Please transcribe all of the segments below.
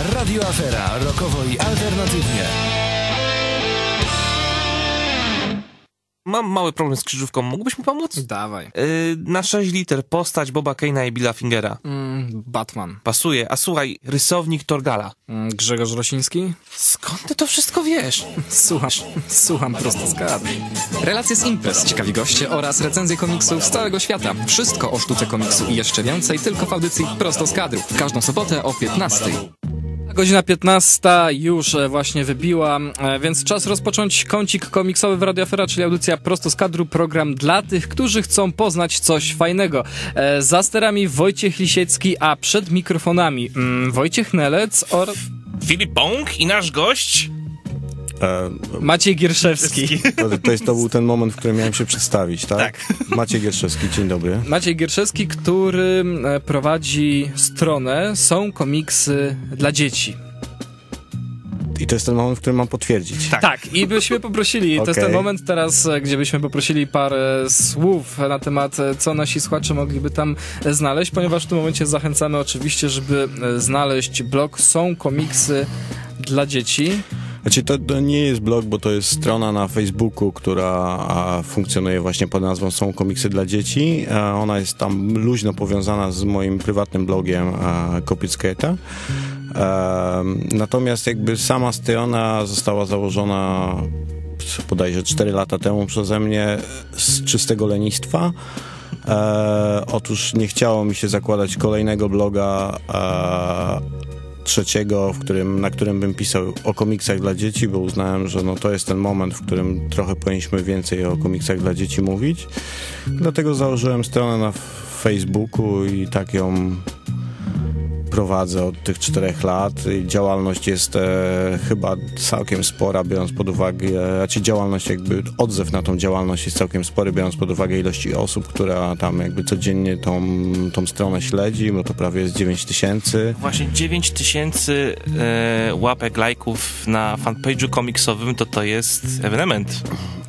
Radio Afera, rockowo i alternatywnie. Mam mały problem z krzyżówką. Mógłbyś mi pomóc? Dawaj. Na 6 liter postać Boba Kane'a i Billa Fingera. Batman. Pasuje. A słuchaj, rysownik Torgala. Grzegorz Rosiński? Skąd ty to wszystko wiesz? Słucham prosto z kadry. Relacje z imprez, ciekawi goście oraz recenzje komiksów z całego świata. Wszystko o sztuce komiksu i jeszcze więcej tylko w audycji Prosto z kadru. W każdą sobotę o 15:00. Godzina 15 już właśnie wybiła, więc czas rozpocząć kącik komiksowy w Radio Afera, czyli audycja Prosto z kadru, program dla tych, którzy chcą poznać coś fajnego. Za sterami Wojciech Lisiecki, a przed mikrofonami Wojciech Nelec oraz Filip Bąk i nasz gość... Maciej Gierszewski. To był ten moment, w którym miałem się przedstawić, tak? Tak. Maciej Gierszewski, dzień dobry. Maciej Gierszewski, który prowadzi stronę Są komiksy dla dzieci. I to jest ten moment, w którym mam potwierdzić. Tak, i byśmy poprosili, to jest ten moment teraz, gdzie byśmy poprosili parę słów na temat, co nasi słuchacze mogliby tam znaleźć, ponieważ w tym momencie zachęcamy oczywiście, żeby znaleźć blog Są komiksy dla dzieci. Znaczy, to nie jest blog, bo to jest strona na Facebooku, która funkcjonuje właśnie pod nazwą Są komiksy dla dzieci. Ona jest tam luźno powiązana z moim prywatnym blogiem Kopycketa. Natomiast jakby sama strona została założona bodajże 4 lata temu przeze mnie z czystego lenistwa. Otóż nie chciało mi się zakładać kolejnego bloga trzeciego, na którym bym pisał o komiksach dla dzieci, bo uznałem, że to jest ten moment, w którym trochę powinniśmy więcej o komiksach dla dzieci mówić. Dlatego założyłem stronę na Facebooku i tak ją prowadzę od tych 4 lat. Działalność jest chyba całkiem spora, biorąc pod uwagę, działalność jakby odzew na tą działalność jest całkiem spory, biorąc pod uwagę ilości osób, która tam jakby codziennie tą stronę śledzi, bo to prawie jest 9000. Właśnie 9000 łapek, lajków na fanpage'u komiksowym, to jest ewenement.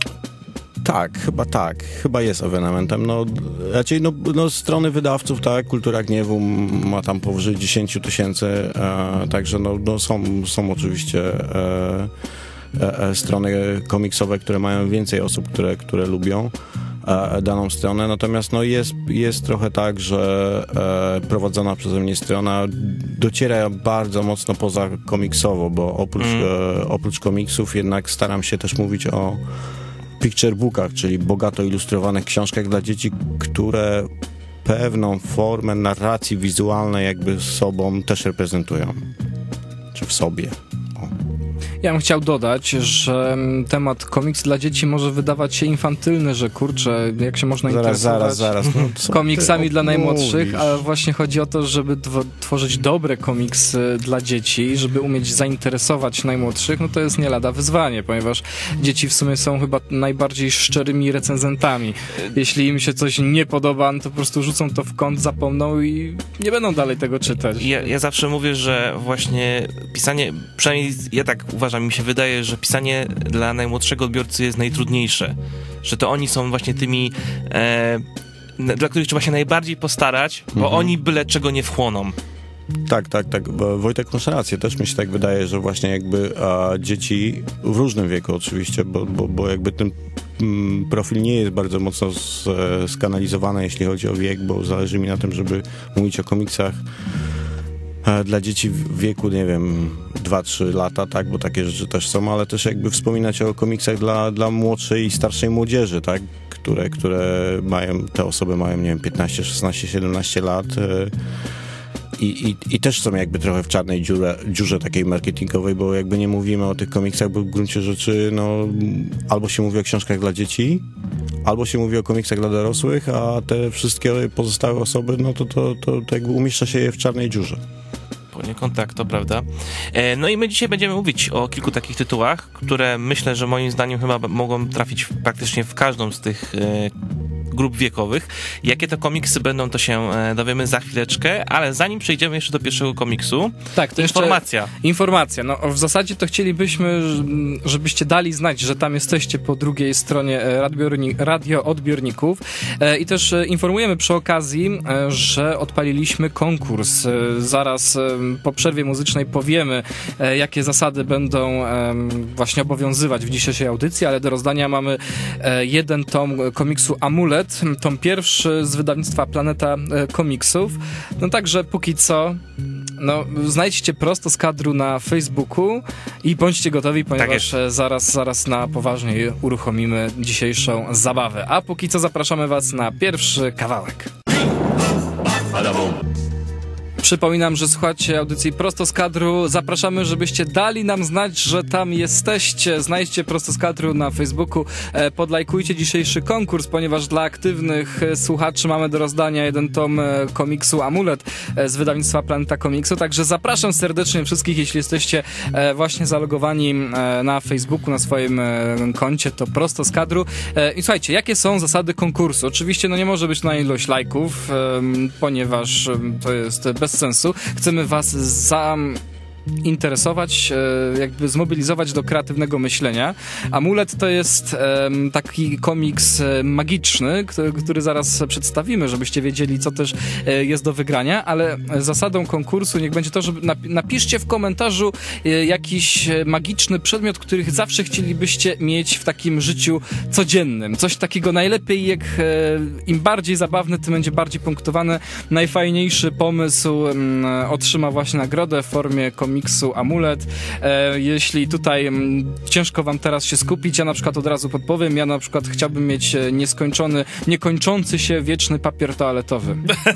Tak, chyba jest ewenementem. Raczej strony wydawców, tak, Kultura Gniewu ma tam powyżej 10 000, także są oczywiście strony komiksowe, które mają więcej osób, które lubią daną stronę, natomiast jest trochę tak, że prowadzona przeze mnie strona dociera bardzo mocno poza komiksowo, bo oprócz komiksów jednak staram się też mówić o picture bookach, czyli bogato ilustrowanych książkach dla dzieci, które pewną formę narracji wizualnej jakby sobą też reprezentują. Czy w sobie. Ja bym chciał dodać, że temat komiks dla dzieci może wydawać się infantylny, że kurczę, jak się można interesować zaraz. komiksami dla najmłodszych, ale właśnie chodzi o to, żeby tworzyć dobre komiksy dla dzieci, żeby umieć zainteresować najmłodszych, to jest nie lada wyzwanie, ponieważ dzieci w sumie są chyba najbardziej szczerymi recenzentami. Jeśli im się coś nie podoba, to po prostu rzucą to w kąt, zapomną i nie będą dalej tego czytać. Ja zawsze mówię, że właśnie pisanie, przynajmniej ja tak uważam, mi się wydaje, że pisanie dla najmłodszego odbiorcy jest najtrudniejsze. Że to oni są właśnie tymi, dla których trzeba się najbardziej postarać, bo oni byle czego nie wchłoną. Tak. Wojtek, masz rację. Też mi się tak wydaje, że właśnie jakby dzieci w różnym wieku oczywiście, bo jakby ten profil nie jest bardzo mocno skanalizowany, jeśli chodzi o wiek, bo zależy mi na tym, żeby mówić o komiksach dla dzieci w wieku, nie wiem, 2-3 lata, tak, bo takie rzeczy też są, ale też jakby wspominać o komiksach dla młodszej i starszej młodzieży, tak, które te osoby mają, nie wiem, 15, 16, 17 lat i też są jakby trochę w czarnej dziurze takiej marketingowej, bo jakby nie mówimy o tych komiksach, bo w gruncie rzeczy, albo się mówi o książkach dla dzieci, albo się mówi o komiksach dla dorosłych, a te wszystkie pozostałe osoby, to jakby umieszcza się je w czarnej dziurze. Poniekąd tak, to prawda. No i my dzisiaj będziemy mówić o kilku takich tytułach, które myślę, że moim zdaniem chyba mogą trafić praktycznie w każdą z tych grup wiekowych. Jakie to komiksy będą, to się dowiemy za chwileczkę, ale zanim przejdziemy jeszcze do pierwszego komiksu, tak, to informacja. Informacja. No, w zasadzie to chcielibyśmy, żebyście dali znać, że tam jesteście po drugiej stronie radioodbiorników i też informujemy przy okazji, że odpaliliśmy konkurs. Zaraz po przerwie muzycznej powiemy, jakie zasady będą właśnie obowiązywać w dzisiejszej audycji, ale do rozdania mamy jeden tom komiksu Amulet, tom pierwszy z wydawnictwa Planeta Komiksów. No także póki co znajdźcie prosto z kadru na Facebooku i bądźcie gotowi, ponieważ zaraz na poważnie uruchomimy dzisiejszą zabawę. A póki co zapraszamy was na pierwszy kawałek. Przypominam, że słuchacie audycji Prosto z Kadru. Zapraszamy, żebyście dali nam znać, że tam jesteście. Znajdźcie Prosto z Kadru na Facebooku. Podlajkujcie dzisiejszy konkurs, ponieważ dla aktywnych słuchaczy mamy do rozdania jeden tom komiksu Amulet z wydawnictwa Planeta Komiksu. Także zapraszam serdecznie wszystkich, jeśli jesteście właśnie zalogowani na Facebooku, na swoim koncie, to Prosto z Kadru. I słuchajcie, jakie są zasady konkursu? Oczywiście nie może być na ilość lajków, ponieważ to jest bez sensu. Chcemy was zainteresować, jakby zmobilizować do kreatywnego myślenia. Amulet to jest taki komiks magiczny, który zaraz przedstawimy, żebyście wiedzieli, co też jest do wygrania, ale zasadą konkursu niech będzie to, że napiszcie w komentarzu jakiś magiczny przedmiot, który zawsze chcielibyście mieć w takim życiu codziennym. Coś takiego najlepiej, jak im bardziej zabawny, tym będzie bardziej punktowany. Najfajniejszy pomysł otrzyma właśnie nagrodę w formie komiksu Amulet. Jeśli tutaj ciężko wam teraz się skupić, ja na przykład od razu podpowiem, ja na przykład chciałbym mieć niekończący się wieczny papier toaletowy.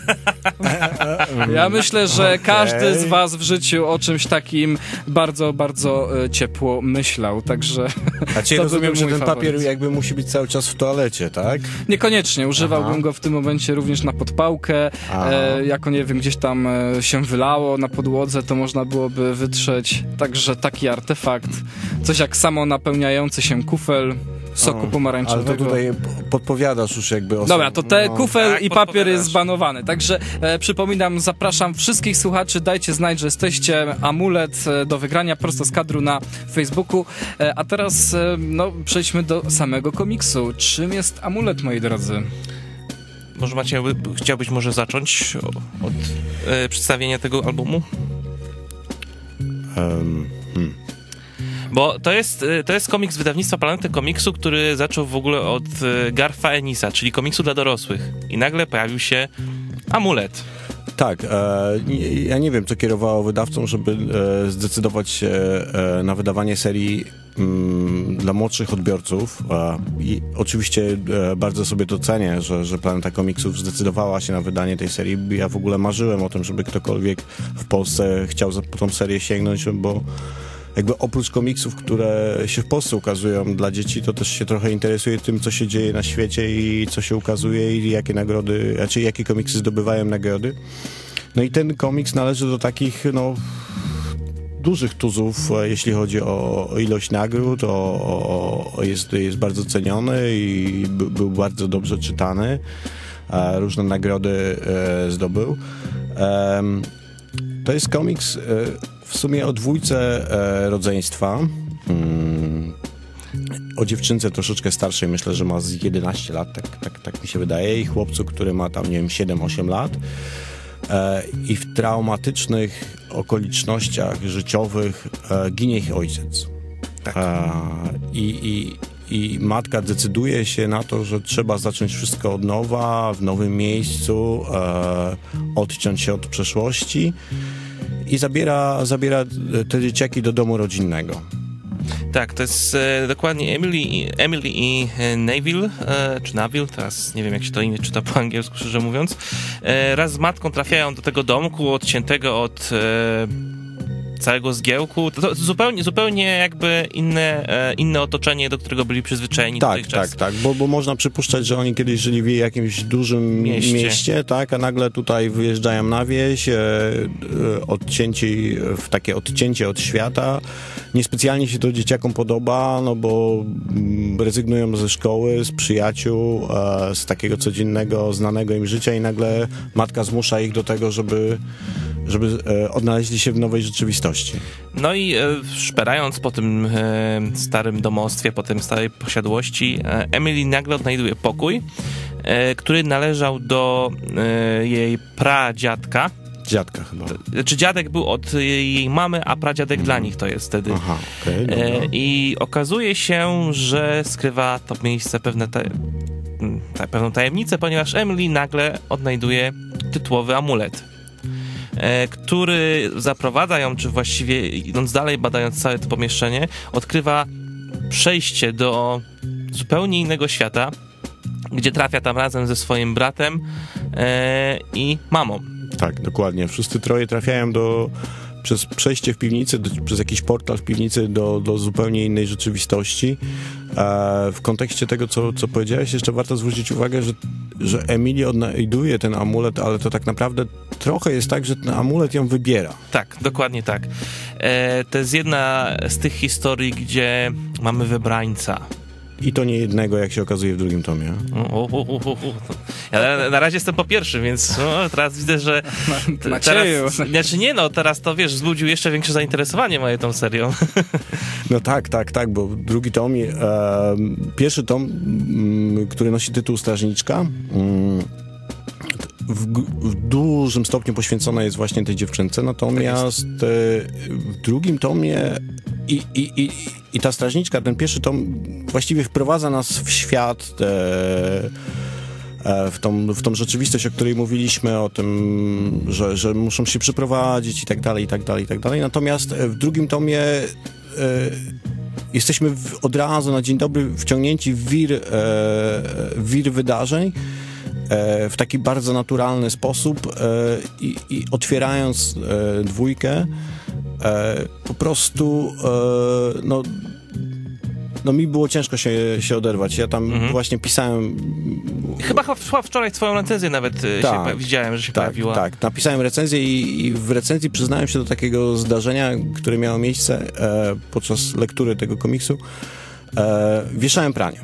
Ja myślę, że każdy z was w życiu o czymś takim bardzo, bardzo ciepło myślał, także... A cię rozumiem, że ten papier jakby musi być cały czas w toalecie, tak? Niekoniecznie, używałbym go w tym momencie również na podpałkę, jako nie wiem, gdzieś tam się wylało na podłodze, to można byłoby wytrzeć, także taki artefakt, coś jak samo napełniający się kufel soku pomarańczowego. Ale to tutaj podpowiadasz już jakby osobę. Dobra, to kufel i papier jest zbanowany, także przypominam, zapraszam wszystkich słuchaczy, dajcie znać, że jesteście. Amulet do wygrania prosto z kadru na Facebooku, a teraz przejdźmy do samego komiksu. Czym jest Amulet, moi drodzy? Może Maciej, chciałbyś może zacząć od przedstawienia tego albumu? Bo to jest komiks wydawnictwa Planety Komiksu, który zaczął w ogóle od Garfa Enisa, czyli komiksu dla dorosłych. I nagle pojawił się Amulet. Tak, ja nie wiem, co kierowało wydawcą, żeby zdecydować się na wydawanie serii dla młodszych odbiorców. I oczywiście bardzo sobie to cenię, że Planeta Komiksów zdecydowała się na wydanie tej serii. Ja w ogóle marzyłem o tym, żeby ktokolwiek w Polsce chciał po tą serię sięgnąć, bo jakby oprócz komiksów, które się w Polsce ukazują dla dzieci, to też się trochę interesuje tym, co się dzieje na świecie i co się ukazuje i jakie nagrody, jakie komiksy zdobywają nagrody. No i ten komiks należy do takich, dużych tuzów, jeśli chodzi o ilość nagród, jest bardzo ceniony i był bardzo dobrze czytany. Różne nagrody zdobył. To jest komiks w sumie o dwójce rodzeństwa. O dziewczynce troszeczkę starszej, myślę, że ma z 11 lat, tak mi się wydaje, i chłopcu, który ma tam, 7-8 lat. I w traumatycznych okolicznościach życiowych ginie ich ojciec. Tak. I matka decyduje się na to, że trzeba zacząć wszystko od nowa, w nowym miejscu, odciąć się od przeszłości i zabiera te dzieciaki do domu rodzinnego. Tak, to jest dokładnie Emily i Neville, czy Neville, teraz nie wiem, jak się to imię czyta po angielsku, szczerze mówiąc, raz z matką trafiają do tego domku odciętego od całego zgiełku. To zupełnie jakby inne otoczenie, do którego byli przyzwyczajeni dotychczas. Tak, bo można przypuszczać, że oni kiedyś żyli w jakimś dużym mieście, tak, a nagle tutaj wyjeżdżają na wieś, w takie odcięcie od świata. Niespecjalnie się to dzieciakom podoba, no bo rezygnują ze szkoły, z przyjaciół, z takiego codziennego, znanego im życia i nagle matka zmusza ich do tego, żeby odnaleźli się w nowej rzeczywistości. No i szperając po tym starym domostwie, po tym starej posiadłości, Emily nagle odnajduje pokój, który należał do jej pradziadka. Dziadka chyba. Czy dziadek był od jej mamy, a pradziadek dla nich to jest wtedy. Aha, okej, dobra. I okazuje się, że skrywa to miejsce pewną tajemnicę, ponieważ Emily nagle odnajduje tytułowy amulet, który zaprowadza ją, czy właściwie idąc dalej, badając całe to pomieszczenie, odkrywa przejście do zupełnie innego świata, gdzie trafia tam razem ze swoim bratem i mamą. Tak, dokładnie. Wszyscy troje trafiają przez przejście w piwnicy, przez jakiś portal w piwnicy do zupełnie innej rzeczywistości. W kontekście tego, co powiedziałeś, jeszcze warto zwrócić uwagę, że Emilia odnajduje ten amulet, ale to tak naprawdę trochę jest tak, że ten amulet ją wybiera. Tak, dokładnie tak. To jest jedna z tych historii, gdzie mamy wybrańca. I to nie jednego, jak się okazuje w drugim tomie. Ja na razie jestem po pierwszym, więc teraz widzę, że teraz to wiesz, wzbudził jeszcze większe zainteresowanie moje tą serią. No tak, bo drugi tom, pierwszy tom, który nosi tytuł Strażniczka, w dużym stopniu poświęcona jest właśnie tej dziewczynce, natomiast w drugim tomie i ta strażniczka, ten pierwszy tom właściwie wprowadza nas w świat, w tą rzeczywistość, o której mówiliśmy, o tym, że muszą się przeprowadzić i tak dalej. Natomiast w drugim tomie jesteśmy od razu na dzień dobry wciągnięci w wir wydarzeń, w taki bardzo naturalny sposób i otwierając dwójkę, po prostu mi było ciężko się oderwać. Ja tam właśnie pisałem... Chyba wczoraj twoją recenzję nawet widziałem, że się pojawiła. Tak, napisałem recenzję i w recenzji przyznałem się do takiego zdarzenia, które miało miejsce podczas lektury tego komiksu. Wieszałem pranie.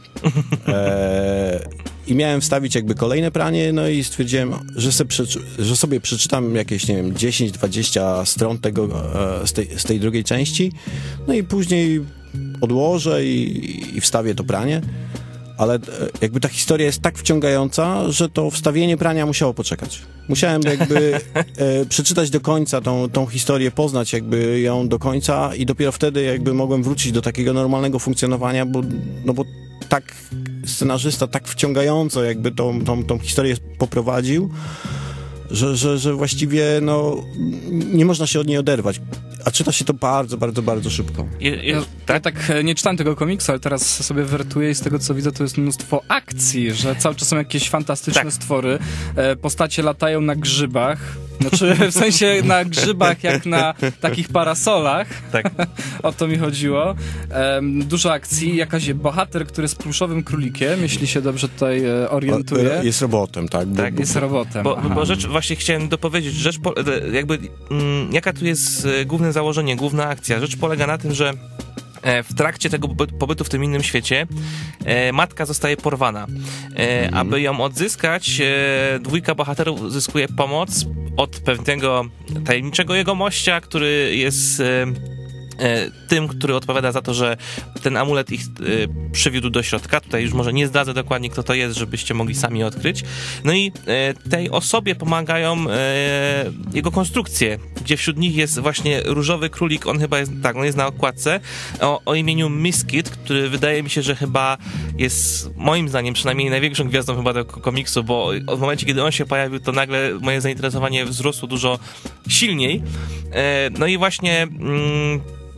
I miałem wstawić jakby kolejne pranie, no i stwierdziłem, że sobie przeczytam jakieś, 10-20 stron z tej drugiej części, no i później odłożę i wstawię to pranie, ale jakby ta historia jest tak wciągająca, że to wstawienie prania musiało poczekać. Musiałem jakby przeczytać do końca tą historię, poznać jakby ją do końca i dopiero wtedy jakby mogłem wrócić do takiego normalnego funkcjonowania, bo tak scenarzysta tak wciągająco jakby tą historię poprowadził, że właściwie nie można się od niej oderwać. A czyta się to bardzo, bardzo, bardzo szybko. Ja tak nie czytałem tego komiksu, ale teraz sobie wertuję i z tego co widzę, to jest mnóstwo akcji, że cały czas są jakieś fantastyczne stwory. Postacie latają na grzybach. Znaczy w sensie na grzybach jak na takich parasolach. Tak. O to mi chodziło. Dużo akcji. Jakaś bohater, który jest pluszowym królikiem, jeśli się dobrze tutaj orientuję. Jest robotem, tak? Jest robotem. Bo rzecz, właśnie chciałem dopowiedzieć, jaka tu jest główne założenie, główna akcja. Rzecz polega na tym, że w trakcie tego pobytu w tym innym świecie matka zostaje porwana. Aby ją odzyskać, dwójka bohaterów uzyskuje pomoc od pewnego tajemniczego jegomościa, który jest tym, który odpowiada za to, że ten amulet ich przywiódł do środka. Tutaj już może nie zdradzę dokładnie, kto to jest, żebyście mogli sami odkryć. No i tej osobie pomagają jego konstrukcje, gdzie wśród nich jest właśnie różowy królik, on chyba jest, on jest na okładce, o imieniu Miskit, który wydaje mi się, że chyba jest, moim zdaniem, przynajmniej największą gwiazdą chyba tego komiksu, bo w momencie, kiedy on się pojawił, to nagle moje zainteresowanie wzrosło dużo silniej. No i właśnie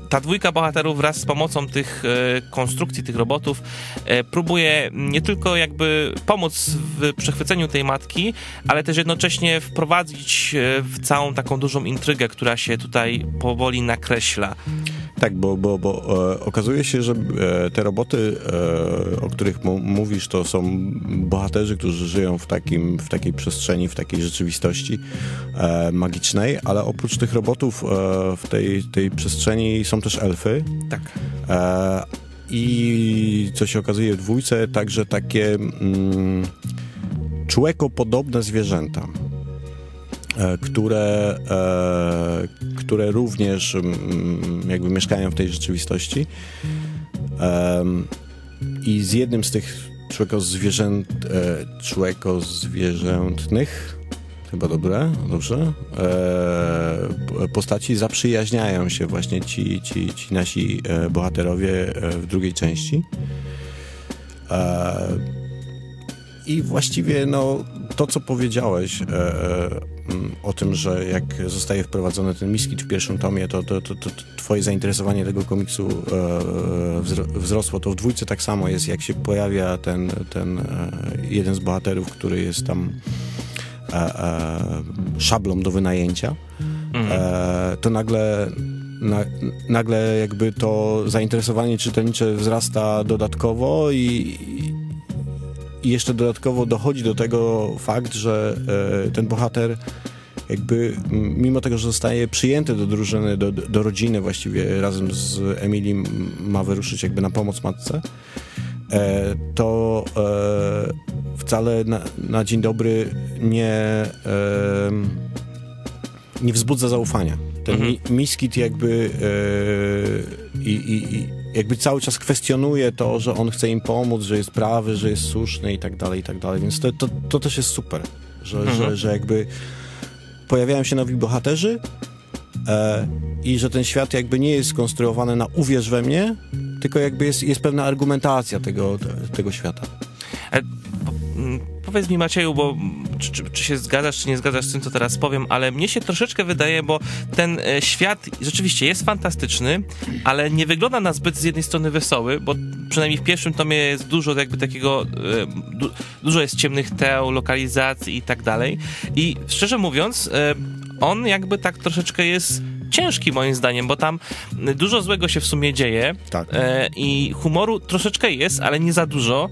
ta dwójka bohaterów wraz z pomocą tych konstrukcji, tych robotów próbuje nie tylko jakby pomóc w przechwyceniu tej matki, ale też jednocześnie wprowadzić w całą taką dużą intrygę, która się tutaj powoli nakreśla. Tak, bo okazuje się, że te roboty, o których mówisz, to są bohaterzy, którzy żyją w takiej przestrzeni, w takiej rzeczywistości magicznej, ale oprócz tych robotów w tej przestrzeni są też elfy. Tak. I co się okazuje w dwójce, także takie człekopodobne zwierzęta, które również jakby mieszkają w tej rzeczywistości. I z jednym z tych człekozwierzętnych, chyba dobrze, postaci zaprzyjaźniają się właśnie ci nasi bohaterowie w drugiej części. I właściwie to, co powiedziałeś o tym, że jak zostaje wprowadzony ten miskit w pierwszym tomie, to twoje zainteresowanie tego komiksu wzrosło. To w dwójce tak samo jest, jak się pojawia ten jeden z bohaterów, który jest tam szablą do wynajęcia, to nagle jakby to zainteresowanie czytelnicze wzrasta dodatkowo i jeszcze dodatkowo dochodzi do tego fakt, że ten bohater jakby mimo tego, że zostaje przyjęty do drużyny, do rodziny właściwie razem z Emily ma wyruszyć jakby na pomoc matce, to wcale na dzień dobry nie wzbudza zaufania. Ten miskit jakby jakby cały czas kwestionuje to, że on chce im pomóc, że jest prawy, że jest słuszny i tak dalej, więc to też jest super, że jakby pojawiają się nowi bohaterzy i że ten świat jakby nie jest skonstruowany na uwierz we mnie, tylko jakby jest pewna argumentacja tego świata. Powiedz mi, Macieju, bo czy się zgadzasz, czy nie zgadzasz z tym, co teraz powiem, ale mnie się troszeczkę wydaje, bo ten świat rzeczywiście jest fantastyczny, ale nie wygląda na zbyt z jednej strony wesoły, bo przynajmniej w pierwszym tomie jest dużo jakby takiego, dużo jest ciemnych teł, lokalizacji i tak dalej. I szczerze mówiąc, on jakby tak troszeczkę jest ciężki moim zdaniem, bo tam dużo złego się w sumie dzieje. Tak. I humoru troszeczkę jest, ale nie za dużo.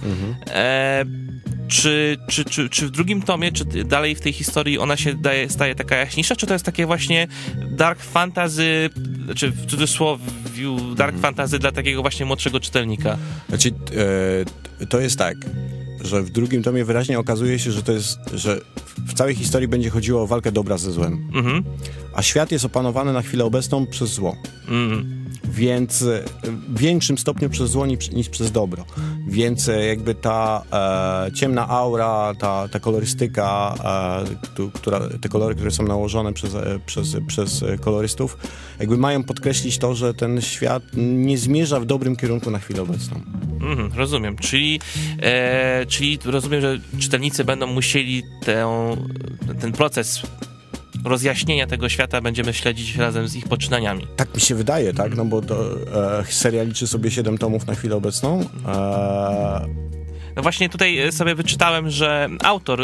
Czy w drugim tomie, czy dalej w tej historii ona się staje taka jaśniejsza, czy to jest takie właśnie dark fantasy, czy w cudzysłowie dark fantasy dla takiego właśnie młodszego czytelnika? Znaczy, to jest tak, że w drugim tomie wyraźnie okazuje się, że w całej historii będzie chodziło o walkę dobra ze złem. A świat jest opanowany na chwilę obecną przez zło. Więc w większym stopniu przez zło niż przez dobro. Więc jakby ta ciemna aura, ta kolorystyka, te kolory, które są nałożone przez kolorystów, jakby mają podkreślić to, że ten świat nie zmierza w dobrym kierunku na chwilę obecną. Rozumiem. Czyli rozumiem, że czytelnicy będą musieli ten proces rozjaśnienia tego świata będziemy śledzić razem z ich poczynaniami. Tak mi się wydaje, tak? No bo seria liczy sobie 7 tomów na chwilę obecną. No właśnie tutaj sobie wyczytałem, że autor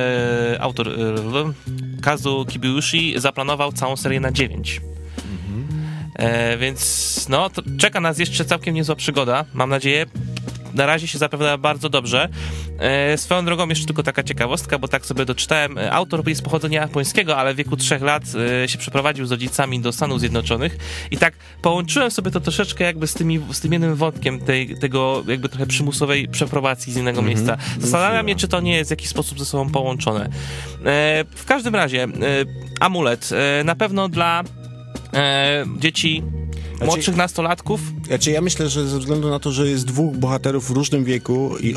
Kazu Kibuishi zaplanował całą serię na 9. Więc to czeka nas jeszcze całkiem niezła przygoda, mam nadzieję. Na razie się zapowiada bardzo dobrze. Swoją drogą jeszcze tylko taka ciekawostka, bo tak sobie doczytałem. Autor jest pochodzenia japońskiego, ale w wieku 3 lat się przeprowadził z rodzicami do Stanów Zjednoczonych i tak połączyłem sobie to troszeczkę jakby z tym jednym wątkiem tego jakby trochę przymusowej przeprowacji z innego miejsca. Zastanawiam mnie, czy to nie jest w jakiś sposób ze sobą połączone. W każdym razie Amulet na pewno dla dzieci młodszych nastolatków. Ja myślę, że ze względu na to, że jest dwóch bohaterów w różnym wieku i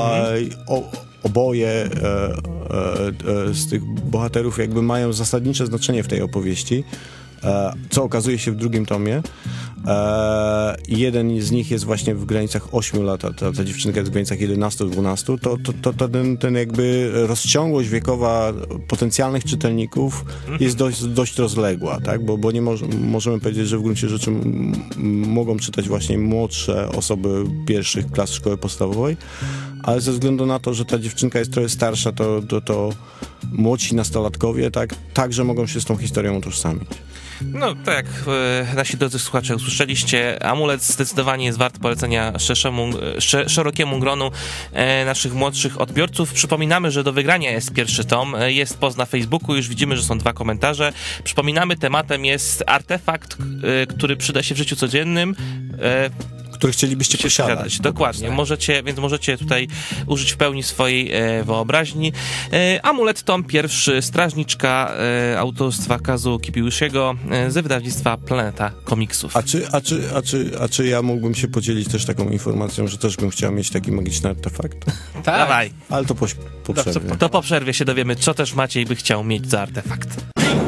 oboje z tych bohaterów jakby mają zasadnicze znaczenie w tej opowieści, co okazuje się w drugim tomie, jeden z nich jest właśnie w granicach 8 lat, a ta dziewczynka jest w granicach 11-12, to ten jakby rozciągłość wiekowa potencjalnych czytelników jest dość rozległa, tak? Bo nie możemy powiedzieć, że w gruncie rzeczy mogą czytać właśnie młodsze osoby pierwszych klas szkoły podstawowej, ale ze względu na to, że ta dziewczynka jest trochę starsza, to młodsi nastolatkowie także mogą się z tą historią utożsamić. No, tak jak nasi drodzy słuchacze usłyszeliście, Amulet zdecydowanie jest wart polecenia szerokiemu gronu naszych młodszych odbiorców. Przypominamy, że do wygrania jest pierwszy tom, jest post na Facebooku, już widzimy, że są 2 komentarze. Przypominamy, tematem jest artefakt, który przyda się w życiu codziennym, który chcielibyście posiadać. Dokładnie, możecie tutaj użyć w pełni swojej wyobraźni. Amulet, tom pierwszy, Strażniczka, autorstwa Kazuo Kibiushiego ze wydawnictwa Planeta Komiksów. A czy ja mógłbym się podzielić też taką informacją, że też bym chciał mieć taki magiczny artefakt? Tak. Dawaj. Ale to po przerwie. To po przerwie się dowiemy, co też Maciej by chciał mieć za artefakt.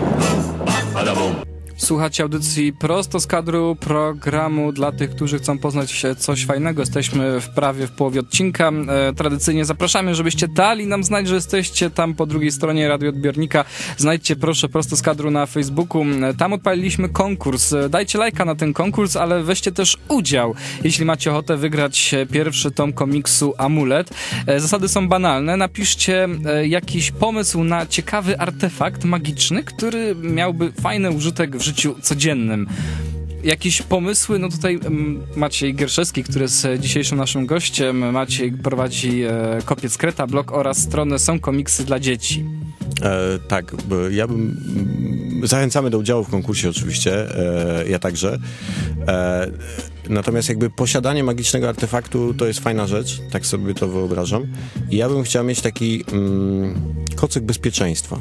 Słuchacie audycji prosto z kadru, programu dla tych, którzy chcą poznać coś fajnego. Jesteśmy prawie w połowie odcinka. Tradycyjnie zapraszamy, żebyście dali nam znać, że jesteście tam po drugiej stronie radioodbiornika. Znajdźcie proszę prosto z kadru na Facebooku. Tam odpaliliśmy konkurs. Dajcie lajka na ten konkurs, ale weźcie też udział, jeśli macie ochotę wygrać pierwszy tom komiksu Amulet. Zasady są banalne. Napiszcie jakiś pomysł na ciekawy artefakt magiczny, który miałby fajny użytek w życiu codziennym. Jakieś pomysły? No tutaj Maciej Gierszewski, który jest dzisiejszym naszym gościem. Maciej prowadzi Kopiec Kreta, blog oraz stronę Są Komiksy dla Dzieci. Tak, ja bym... Zachęcamy do udziału w konkursie oczywiście, ja także. Natomiast jakby posiadanie magicznego artefaktu to jest fajna rzecz, tak sobie to wyobrażam. I ja bym chciał mieć taki kocyk bezpieczeństwa.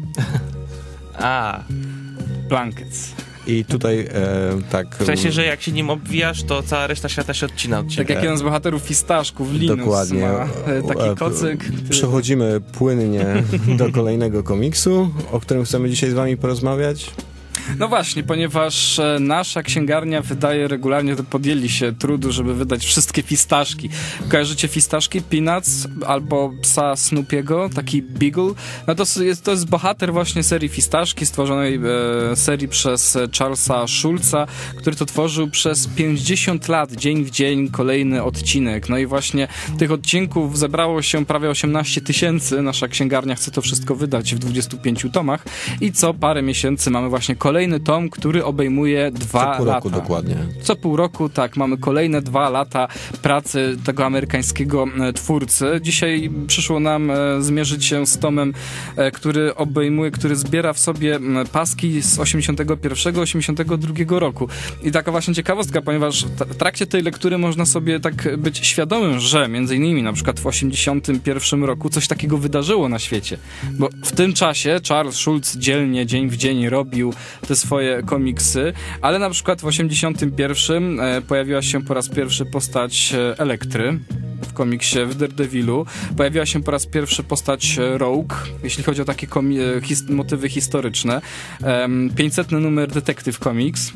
Blankets. I tutaj tak... W sensie, że jak się nim obwijasz, to cała reszta świata się odcina od ciebie. Tak jak jeden z bohaterów Fistaszków, Linus, dokładnie. ma taki kocyk. Przechodzimy płynnie do kolejnego komiksu, o którym chcemy dzisiaj z wami porozmawiać. No właśnie, ponieważ nasza księgarnia wydaje regularnie, to podjęli się trudu, żeby wydać wszystkie fistaszki. Kojarzycie fistaszki? Peanuts albo psa Snoopiego, taki Beagle. No to jest bohater właśnie serii Fistaszki, stworzonej serii przez Charlesa Schulza, który to tworzył przez 50 lat, dzień w dzień, kolejny odcinek. No i właśnie tych odcinków zebrało się prawie 18 000. Nasza księgarnia chce to wszystko wydać w 25 tomach i co parę miesięcy mamy właśnie kolejny tom, który obejmuje 2 lata. Co pół roku dokładnie. Co pół roku, tak, mamy kolejne 2 lata pracy tego amerykańskiego twórcy. Dzisiaj przyszło nam zmierzyć się z tomem, który zbiera w sobie paski z 81-82 roku. I taka właśnie ciekawostka, ponieważ w trakcie tej lektury można sobie tak być świadomym, że między innymi na przykład w 81 roku coś takiego wydarzyło na świecie. Bo w tym czasie Charles Schulz dzielnie, dzień w dzień robił te swoje komiksy, ale na przykład w 81 pojawiła się po raz pierwszy postać Elektry w komiksie w Daredevilu. Pojawiła się po raz pierwszy postać Rogue, jeśli chodzi o takie motywy historyczne. 500 numer Detective Comics.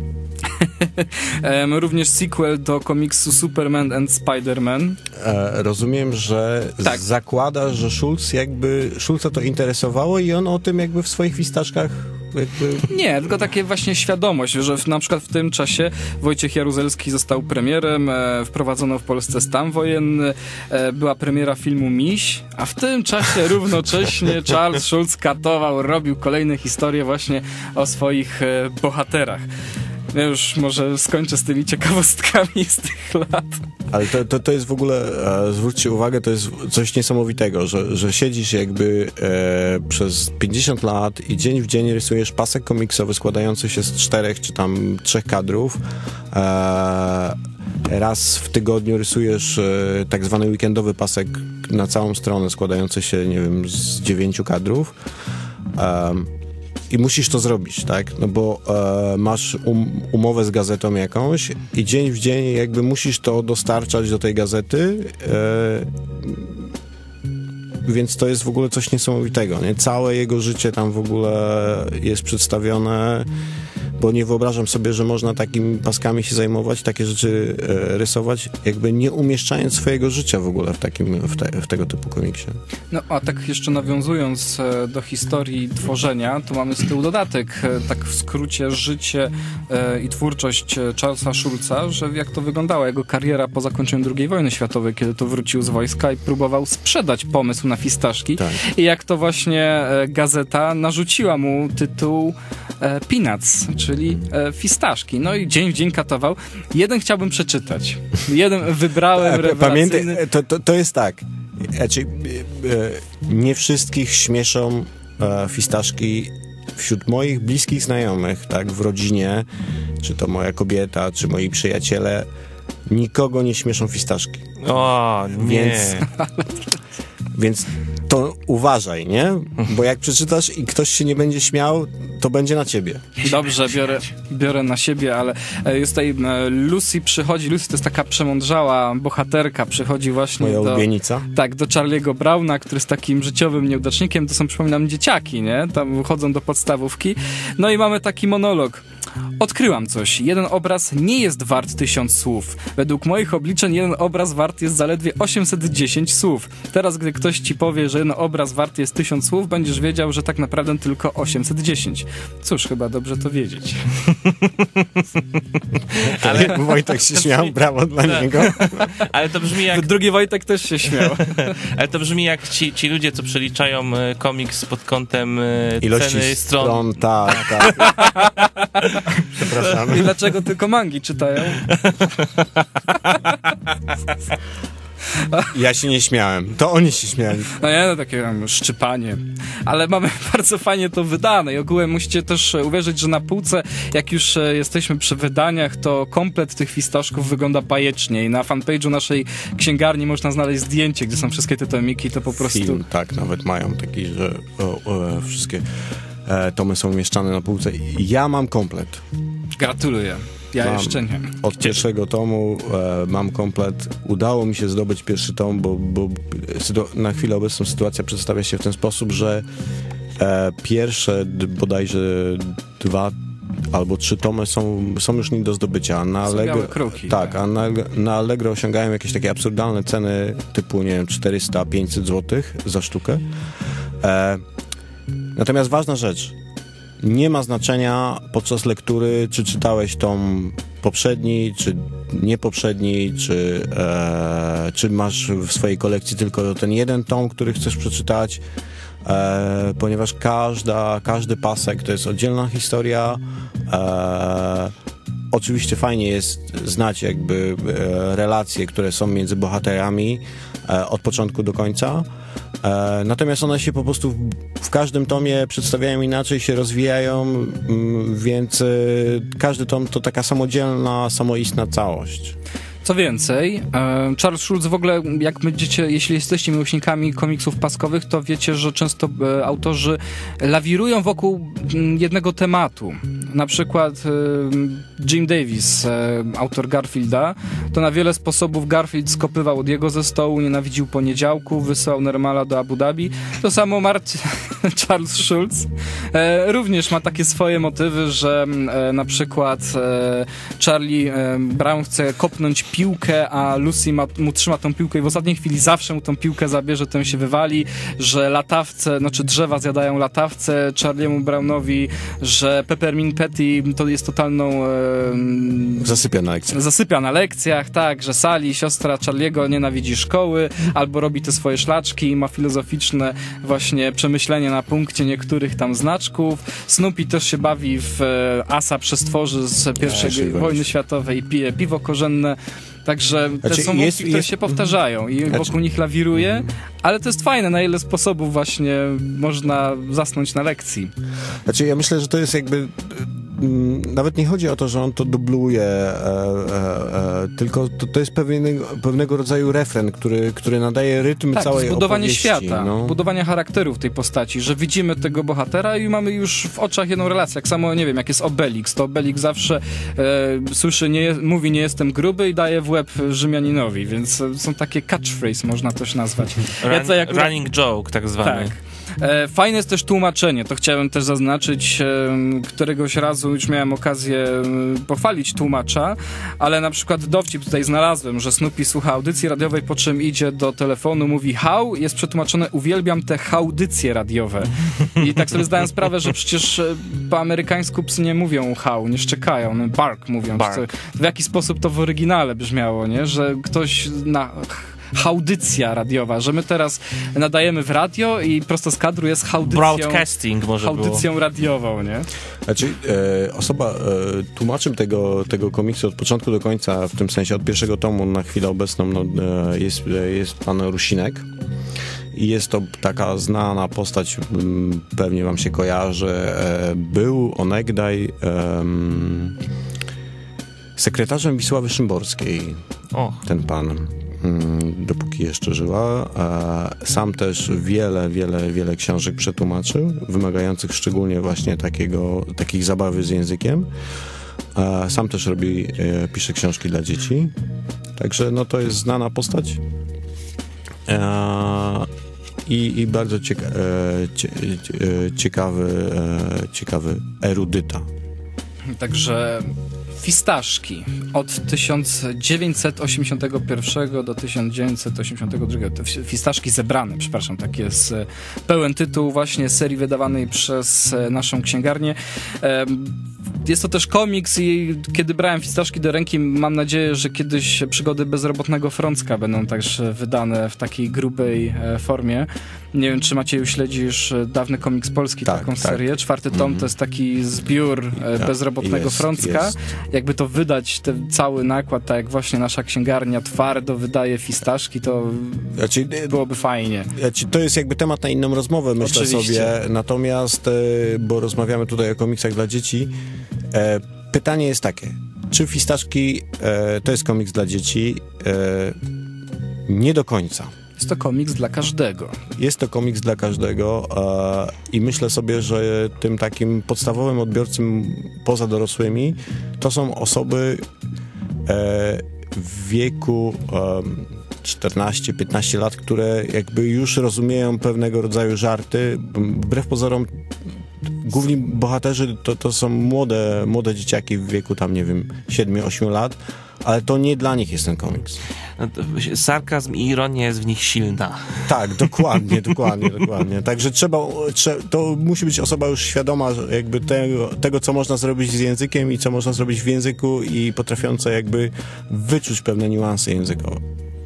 Również sequel do komiksu Superman and Spider-Man. Rozumiem, że tak. Zakłada, że Schulza to interesowało i on o tym jakby w swoich fistaszkach Nie, tylko takie właśnie świadomość, że na przykład w tym czasie Wojciech Jaruzelski został premierem, wprowadzono w Polsce stan wojenny, była premiera filmu Miś, a w tym czasie równocześnie Charles Schulz katował, robił kolejne historie właśnie o swoich bohaterach. Ja już może skończę z tymi ciekawostkami z tych lat. Ale to jest w ogóle, zwróćcie uwagę, to jest coś niesamowitego, że siedzisz jakby przez 50 lat i dzień w dzień rysujesz pasek komiksowy składający się z 4 czy tam 3 kadrów. Raz w tygodniu rysujesz tak zwany weekendowy pasek na całą stronę składający się, nie wiem, z 9 kadrów. I musisz to zrobić, tak? No bo masz umowę z gazetą jakąś i dzień w dzień jakby musisz to dostarczać do tej gazety, więc to jest w ogóle coś niesamowitego, nie? Całe jego życie tam w ogóle jest przedstawione. bo nie wyobrażam sobie, że można takimi paskami się zajmować, takie rzeczy rysować, jakby nie umieszczając swojego życia w ogóle w tego typu komiksie. No a tak jeszcze nawiązując do historii tworzenia, to mamy z tyłu dodatek, tak w skrócie życie i twórczość Charlesa Schulza, że jak to wyglądała jego kariera po zakończeniu II wojny światowej, kiedy to wrócił z wojska i próbował sprzedać pomysł na fistaszki. Tak. I jak to właśnie gazeta narzuciła mu tytuł Peanuts, czyli fistaszki. No i dzień w dzień katował. Jeden chciałbym przeczytać. Jeden wybrałem rewelacyjny. Pamiętaj, to jest tak. Znaczy, nie wszystkich śmieszą fistaszki. Wśród moich bliskich znajomych, tak, w rodzinie, czy to moja kobieta, czy moi przyjaciele, nikogo nie śmieszą fistaszki. O, nie. Więc to uważaj, nie? Bo jak przeczytasz i ktoś się nie będzie śmiał, to będzie na ciebie. Dobrze, biorę na siebie, ale jest tutaj Lucy przychodzi, Lucy to jest taka przemądrzała bohaterka, przychodzi właśnie Moja ulubienica. Tak, do Charlie'ego Browna, który jest takim życiowym nieudacznikiem, to są, przypominam, dzieciaki, nie? Tam chodzą do podstawówki. No i mamy taki monolog. Odkryłam coś. Jeden obraz nie jest wart 1000 słów. Według moich obliczeń jeden obraz wart jest zaledwie 810 słów. Teraz, gdy ktoś ci powie, że jeden obraz wart jest 1000 słów, będziesz wiedział, że tak naprawdę tylko 810. Cóż, chyba dobrze to wiedzieć. Ale Wojtek się śmiał, brawo dla niego. Ale to brzmi jak... Drugi Wojtek też się śmiał. Ale to brzmi jak ci ludzie, co przeliczają komiks pod kątem ilości ceny stron. Tak. Przepraszam. I dlaczego tylko mangi czytają? Ja się nie śmiałem. To oni się śmiali. No nie, no takie szczypanie. Ale mamy bardzo fajnie to wydane i ogółem musicie też uwierzyć, że na półce, jak już jesteśmy przy wydaniach, to komplet tych fistaszków wygląda bajecznie i na fanpage'u naszej księgarni można znaleźć zdjęcie, gdzie są wszystkie te tomiki, to po prostu... Film, tak, nawet mają taki, że wszystkie tomy są umieszczane na półce. Ja mam komplet. Gratuluję. Ja mam jeszcze nie. Od pierwszego tomu mam komplet. Udało mi się zdobyć pierwszy tom, bo na chwilę obecną sytuacja przedstawia się w ten sposób, że pierwsze bodajże 2 albo 3 tomy są już nie do zdobycia. Na Allegro, kruki, tak, a na Allegro osiągają jakieś takie absurdalne ceny typu, nie wiem, 400-500 zł za sztukę. Natomiast ważna rzecz, nie ma znaczenia podczas lektury, czy czytałeś tom poprzedni, czy nie poprzedni, czy masz w swojej kolekcji tylko ten jeden tom, który chcesz przeczytać, ponieważ każdy pasek to jest oddzielna historia. Oczywiście fajnie jest znać jakby relacje, które są między bohaterami od początku do końca. Natomiast one się po prostu w każdym tomie przedstawiają inaczej, się rozwijają, więc każdy tom to taka samodzielna, samoistna całość. Co więcej, Charles Schulz w ogóle, jak będziecie, jeśli jesteście miłośnikami komiksów paskowych, to wiecie, że często autorzy lawirują wokół jednego tematu. Na przykład Jim Davis, autor Garfielda, to na wiele sposobów Garfield skopywał od jego ze stołu, nienawidził poniedziałków, wysyłał Nermala do Abu Dhabi. To samo Charles Schulz również ma takie swoje motywy, że na przykład Charlie Brown chce kopnąć piłkę, a Lucy mu trzyma tą piłkę i w ostatniej chwili zawsze mu tą piłkę zabierze, to się wywali, że latawce, znaczy drzewa zjadają latawce, Charliemu Brownowi, że Peppermint Patty to jest totalną... Zasypia na lekcjach, tak, że Sally, siostra Charliego, nienawidzi szkoły, albo robi te swoje szlaczki i ma filozoficzne właśnie przemyślenie na punkcie niektórych tam znaczków. Snoopy też się bawi w asa przestworzy z pierwszej wojny światowej i pije piwo korzenne. Także te są wątki, które się powtarzają i wokół nich lawiruje, ale to jest fajne, na ile sposobów właśnie można zasnąć na lekcji. Znaczy ja myślę, że to jest jakby... Nawet nie chodzi o to, że on to dubluje, tylko to jest pewnego rodzaju refren, który nadaje rytm całej zbudowanie opowieści. Świata, budowanie charakterów tej postaci, że widzimy tego bohatera i mamy już w oczach jedną relację. Jak samo, nie wiem, jak jest Obelix, to Obelix zawsze słyszy, mówi nie jestem gruby i daje w łeb Rzymianinowi, więc są takie catchphrase, można też nazwać. Running joke, tak zwany. Tak. Fajne jest też tłumaczenie, to chciałem też zaznaczyć. Któregoś razu już miałem okazję pochwalić tłumacza, ale na przykład dowcip tutaj znalazłem, że Snoopy słucha audycji radiowej, po czym idzie do telefonu, mówi hał, jest przetłumaczone uwielbiam te haudycje radiowe. I tak sobie zdałem sprawę, że przecież po amerykańsku psy nie mówią hał, nie szczekają, bark mówią. Bark. W jaki sposób to w oryginale brzmiało, nie? Że ktoś na... Audycja radiowa, że my teraz nadajemy w radio i prosto z kadru jest broadcasting może audycją radiową, nie? Znaczy, osoba, tłumaczem tego komiksu od początku do końca, w tym sensie od pierwszego tomu na chwilę obecną, no, jest pan Rusinek. I jest to taka znana postać, pewnie wam się kojarzy. Był onegdaj sekretarzem Wisławy Szymborskiej. Ten pan. Dopóki jeszcze żyła. Sam też wiele książek przetłumaczył, wymagających szczególnie właśnie takich zabawy z językiem. Sam też pisze książki dla dzieci. Także no to jest znana postać. I bardzo ciekawy erudyta. Także Fistaszki od 1981 do 1982. Fistaszki zebrane, przepraszam, tak jest pełen tytuł właśnie serii wydawanej przez naszą księgarnię. Jest to też komiks i kiedy brałem Fistaszki do ręki, mam nadzieję, że kiedyś przygody bezrobotnego Frącka będą też wydane w takiej grubej formie. Nie wiem, czy Macieju śledzisz dawny komiks polski, taką serię. 4. tom to jest taki zbiór bezrobotnego Frącka. Jakby to wydać, ten cały nakład, tak jak właśnie nasza księgarnia twardo wydaje Fistaszki, to byłoby fajnie. To jest jakby temat na inną rozmowę, myślę. Oczywiście. Sobie. Natomiast, bo rozmawiamy tutaj o komiksach dla dzieci, pytanie jest takie, czy Fistaszki to jest komiks dla dzieci? Nie do końca. Jest to komiks dla każdego. Jest to komiks dla każdego i myślę sobie, że tym takim podstawowym odbiorcą poza dorosłymi to są osoby w wieku 14-15 lat, które jakby już rozumieją pewnego rodzaju żarty. Wbrew pozorom główni bohaterzy to są młode dzieciaki w wieku tam, nie wiem, 7-8 lat, ale to nie dla nich jest ten komiks. Sarkazm i ironia jest w nich silna. Tak, dokładnie. Także to musi być osoba już świadoma jakby tego, co można zrobić z językiem i co można zrobić w języku i potrafiąca jakby wyczuć pewne niuanse językowe.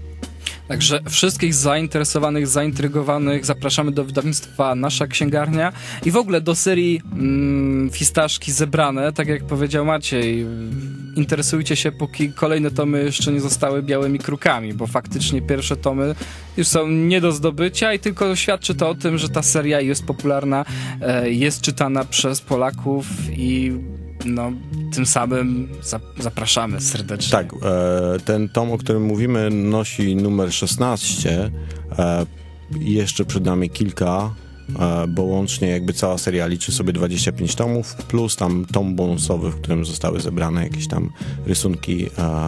Także wszystkich zainteresowanych, zaintrygowanych zapraszamy do wydawnictwa Nasza Księgarnia i w ogóle do serii Fistaszki zebrane, tak jak powiedział Maciej. Interesujcie się, póki kolejne tomy jeszcze nie zostały białymi krukami, bo faktycznie pierwsze tomy już są nie do zdobycia i tylko świadczy to o tym, że ta seria jest popularna, jest czytana przez Polaków i no, tym samym zapraszamy serdecznie. Tak, ten tom, o którym mówimy, nosi numer 16. Jeszcze przed nami kilka, bo łącznie jakby cała seria liczy sobie 25 tomów, plus tam tom bonusowy, w którym zostały zebrane jakieś tam rysunki,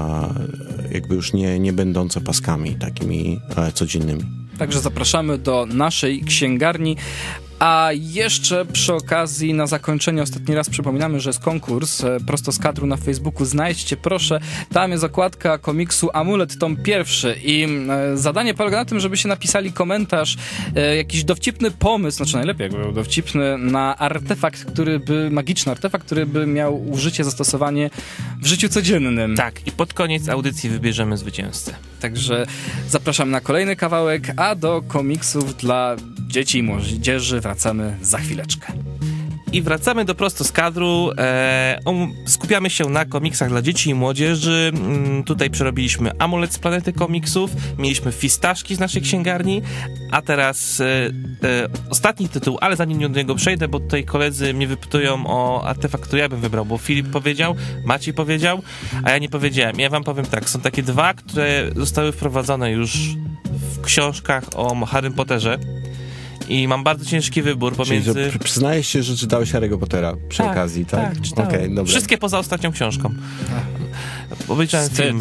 jakby już nie będące paskami takimi codziennymi. Także zapraszamy do naszej księgarni. A jeszcze przy okazji, na zakończenie, ostatni raz przypominamy, że jest konkurs prosto z kadru na Facebooku. Znajdźcie, proszę, tam jest okładka komiksu Amulet, tom 1 i zadanie polega na tym, żebyście napisali komentarz, jakiś dowcipny pomysł, znaczy najlepiej jakby był dowcipny, na artefakt, magiczny artefakt, który by miał użycie, zastosowanie w życiu codziennym. Tak, i pod koniec audycji wybierzemy zwycięzcę. Także zapraszam na kolejny kawałek, a do komiksów dla dzieci i młodzieży wracamy za chwileczkę. I wracamy do prosto z kadru. Skupiamy się na komiksach dla dzieci i młodzieży. Tutaj przerobiliśmy Amulet z Planety Komiksów, mieliśmy Fistaszki z naszej księgarni, a teraz ostatni tytuł, ale zanim do niego przejdę, bo tutaj koledzy mnie wypytują o artefakt, który ja bym wybrał, bo Filip powiedział, Maciej powiedział, a ja nie powiedziałem. Ja wam powiem tak, są takie dwa, które zostały wprowadzone już w książkach o Harrym Potterze. I mam bardzo ciężki wybór pomiędzy... Czyli przyznajesz się, że czytałeś Harry'ego Pottera przy okazji, tak? Tak, czytałem. Okay, dobra. Wszystkie poza ostatnią książką. Obejrzałem film.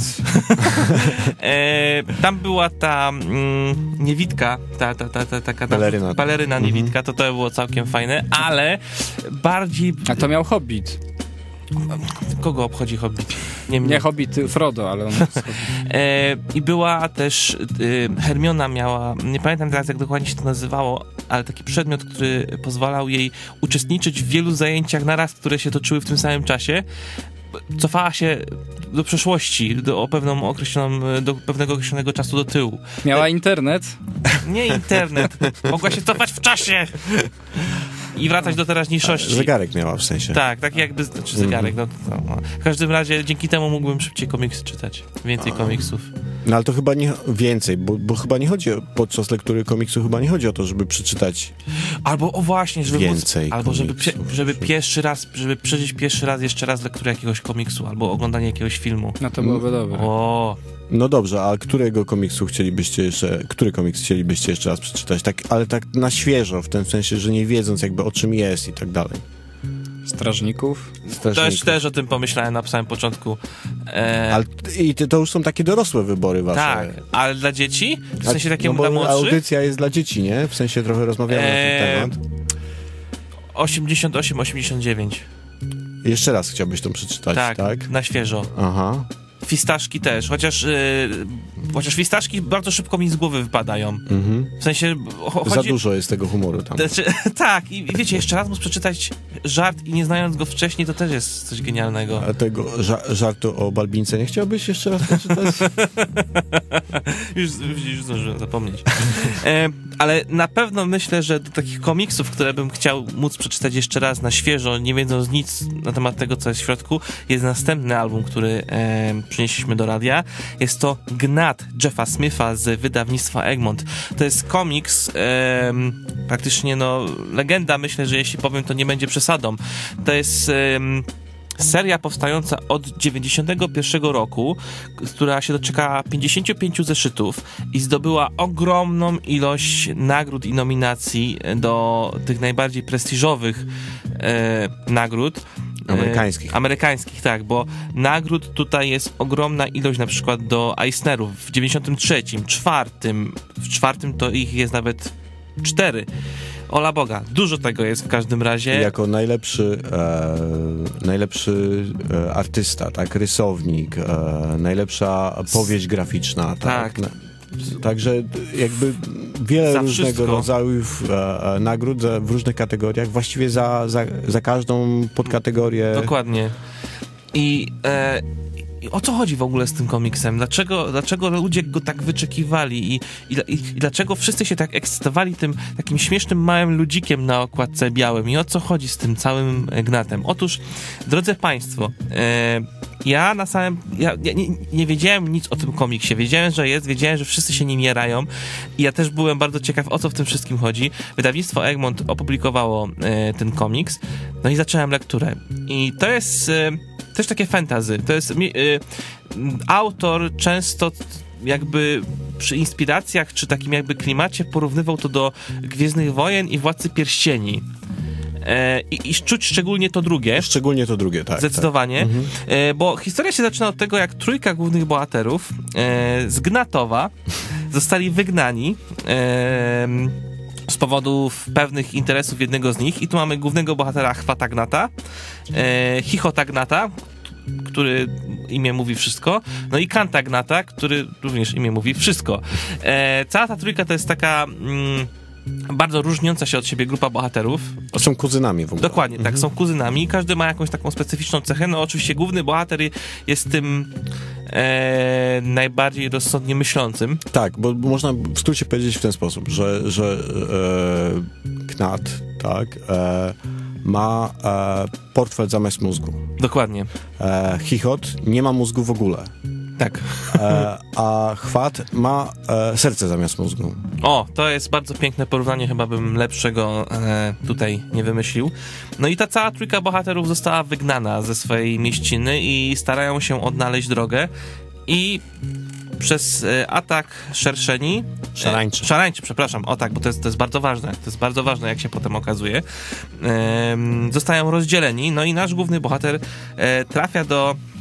Tam była ta niewidka, taka baleryna niewidka, to było całkiem fajne, ale bardziej... A to miał Hobbit. Kogo obchodzi Hobbit? Nie Hobbit, Frodo, ale on jest I była też Hermiona miała, nie pamiętam teraz jak dokładnie się to nazywało, ale taki przedmiot, który pozwalał jej uczestniczyć w wielu zajęciach naraz, które się toczyły w tym samym czasie. Cofała się do przeszłości, do pewnego określonego czasu do tyłu. Miała internet? Nie internet. Mogła się cofać w czasie i wracać do teraźniejszości. Zegarek miała w sensie. Tak, taki jakby, znaczy zegarek, no. W każdym razie dzięki temu mógłbym szybciej komiksy czytać. Więcej komiksów. No ale to chyba nie więcej, bo chyba nie chodzi podczas lektury komiksu chyba nie chodzi o to, żeby przeczytać albo o właśnie, żeby więcej móc, albo żeby pierwszy raz, żeby przeżyć pierwszy raz jeszcze raz lekturę jakiegoś komiksu, albo oglądanie jakiegoś filmu. No to byłoby dobre. O. No dobrze, a który komiks chcielibyście jeszcze raz przeczytać? Tak, ale tak na świeżo, w tym sensie, że nie wiedząc jakby o czym jest i tak dalej. Strażników? Też o tym pomyślałem na samym początku. Ale to już są takie dorosłe wybory wasze. Tak, ale dla dzieci? W sensie takiemu dla młodszych? Audycja jest dla dzieci, nie? W sensie trochę rozmawiamy na ten temat. 88-89. Jeszcze raz chciałbyś to przeczytać, tak? Na świeżo. Aha. Fistaszki też, chociaż fistaszki bardzo szybko mi z głowy wypadają. W sensie... Za dużo jest tego humoru tam. Tak, i wiecie, jeszcze raz móc przeczytać żart i nie znając go wcześniej, to też jest coś genialnego. A tego żartu o Balbince nie chciałbyś jeszcze raz przeczytać? już zdążyłem zapomnieć. Ale na pewno myślę, że do takich komiksów, które bym chciał móc przeczytać jeszcze raz na świeżo, nie wiedząc nic na temat tego, co jest w środku, jest następny album, który przynieśliśmy do radia. Jest to Gnat Jeffa Smitha z wydawnictwa Egmont. To jest komiks, praktycznie legenda, myślę, że jeśli powiem, to nie będzie przesadą. To jest seria powstająca od 91 roku, która się doczekała 55 zeszytów i zdobyła ogromną ilość nagród i nominacji do tych najbardziej prestiżowych nagród. Amerykańskich, tak, bo nagród tutaj jest ogromna ilość, na przykład do Eisnerów w 93, w czwartym to ich jest nawet 4. Ola Boga, dużo tego jest w każdym razie. Jako najlepszy artysta, tak, rysownik, najlepsza powieść graficzna, tak. Także jakby wiele różnego rodzaju nagród w różnych kategoriach, właściwie za każdą podkategorię. Dokładnie. I o co chodzi w ogóle z tym komiksem? Dlaczego ludzie go tak wyczekiwali i dlaczego wszyscy się tak ekscytowali tym takim śmiesznym małym ludzikiem na okładce białym i o co chodzi z tym całym Gnatem? Otóż, drodzy Państwo, ja nie wiedziałem nic o tym komiksie. Wiedziałem, że wszyscy się nim jarają i ja też byłem bardzo ciekaw, o co w tym wszystkim chodzi. Wydawnictwo Egmont opublikowało ten komiks, no i zacząłem lekturę. I to jest też takie fantasy. To jest autor często jakby przy inspiracjach, czy takim jakby klimacie porównywał to do Gwiezdnych Wojen i Władcy Pierścieni. I czuć szczególnie to drugie. Szczególnie to drugie, tak. Zdecydowanie. Tak. Bo historia się zaczyna od tego, jak trójka głównych bohaterów z Gnatowa zostali wygnani z powodów pewnych interesów jednego z nich. I tu mamy głównego bohatera Chwata Gnata, Chichota Gnata, który imię mówi wszystko, no i Kanta Gnata, który również imię mówi wszystko. Cała ta trójka to jest taka bardzo różniąca się od siebie grupa bohaterów. Są kuzynami w ogóle. Dokładnie, tak, są kuzynami. Każdy ma jakąś taką specyficzną cechę. No oczywiście główny bohater jest tym najbardziej rozsądnie myślącym. Tak, bo można w skrócie powiedzieć w ten sposób, że Gnat, tak, ma portfel zamiast mózgu. Dokładnie. Chichot nie ma mózgu w ogóle. Tak. A Chwat ma serce zamiast mózgu. O, to jest bardzo piękne porównanie, chyba bym lepszego tutaj nie wymyślił. No i ta cała trójka bohaterów została wygnana ze swojej mieściny i starają się odnaleźć drogę i przez atak szerszeni... Szarańczy, przepraszam. O tak, bo to jest bardzo ważne. To jest bardzo ważne, jak się potem okazuje. Zostają rozdzieleni, no i nasz główny bohater trafia do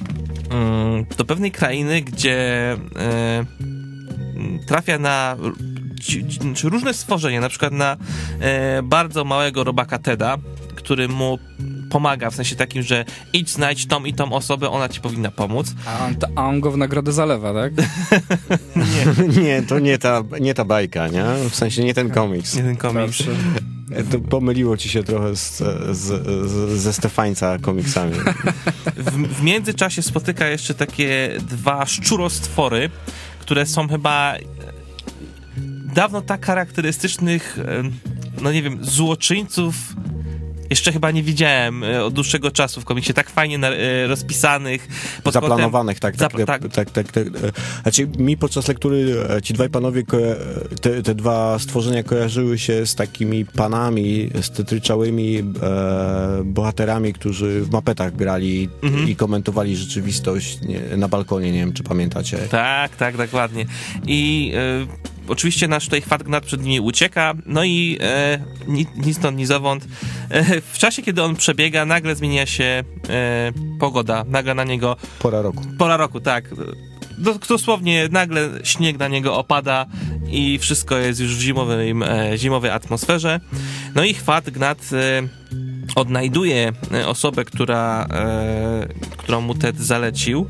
do pewnej krainy, gdzie trafia na różne stworzenia, na przykład na bardzo małego robaka Teda, który mu pomaga, w sensie takim, że idź znajdź tą i tą osobę, ona ci powinna pomóc. A on go w nagrodę zalewa, tak? Nie, to nie ta bajka, nie? W sensie nie ten komiks. Nie ten komiks. To pomyliło ci się trochę ze Stefańca komiksami. W międzyczasie spotyka jeszcze takie dwa szczurostwory, które są chyba dawno tak charakterystycznych, no nie wiem, złoczyńców jeszcze chyba nie widziałem od dłuższego czasu w komiksie, tak fajnie rozpisanych. Zaplanowanych, tak. Znaczy, mi podczas lektury ci dwaj panowie, te dwa stworzenia kojarzyły się z takimi panami, z tetryczałymi bohaterami, którzy w mapetach grali i komentowali rzeczywistość na balkonie, nie wiem, czy pamiętacie. Tak, dokładnie. I oczywiście nasz tutaj Chwat-Gnat przed nimi ucieka, no i ni stąd, ni zowąd. W czasie, kiedy on przebiega, nagle zmienia się pogoda, nagle na niego... Pora roku, tak. Dosłownie nagle śnieg na niego opada i wszystko jest już w zimowej atmosferze. No i Chwat-Gnat odnajduje osobę, którą mu Ted zalecił,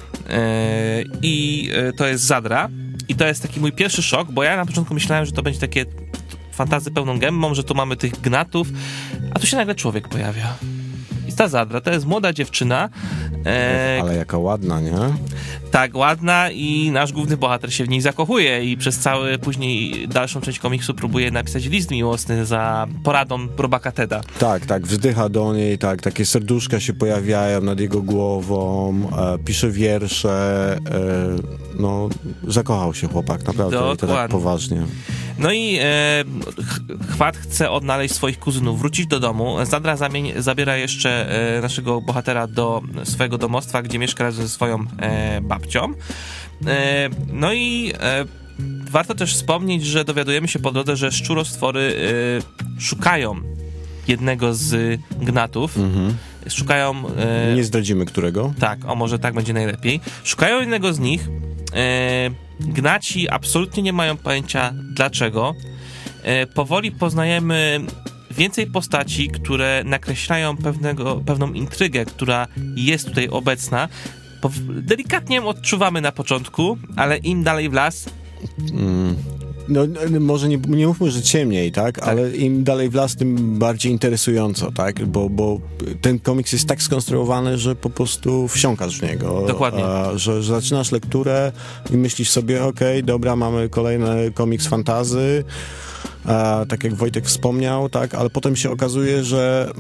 i to jest Zadra. I to jest taki mój pierwszy szok, bo ja na początku myślałem, że to będzie takie fantazy pełną gębą, że tu mamy tych gnatów, a tu się nagle człowiek pojawia. I ta Zadra to jest młoda dziewczyna. Ale jaka ładna, nie? Tak, ładna, i nasz główny bohater się w niej zakochuje i przez cały później dalszą część komiksu próbuje napisać list miłosny za poradą robaka Teda. Tak, wzdycha do niej, takie serduszka się pojawiają nad jego głową, pisze wiersze, no zakochał się chłopak, naprawdę. Dokładnie. I to tak poważnie. No i Chwat chce odnaleźć swoich kuzynów, wrócić do domu. Zadra zabiera jeszcze naszego bohatera do swojego domostwa, gdzie mieszka razem ze swoją babcią. No i warto też wspomnieć, że dowiadujemy się po drodze, że szczurostwory szukają jednego z gnatów. Szukają... Nie zdradzimy którego. Tak, może tak będzie najlepiej. Szukają jednego z nich. Gnaci absolutnie nie mają pojęcia dlaczego. Powoli poznajemy więcej postaci, które nakreślają pewną intrygę, która jest tutaj obecna. Delikatnie ją odczuwamy na początku, ale im dalej w las... No może nie mówmy, że ciemniej, tak? Ale im dalej w las, tym bardziej interesująco, tak? Bo ten komiks jest tak skonstruowany, że po prostu wsiąkasz w niego. Dokładnie. Że zaczynasz lekturę i myślisz sobie, okej, dobra, mamy kolejny komiks fantasy, tak jak Wojtek wspomniał, tak? Ale potem się okazuje, że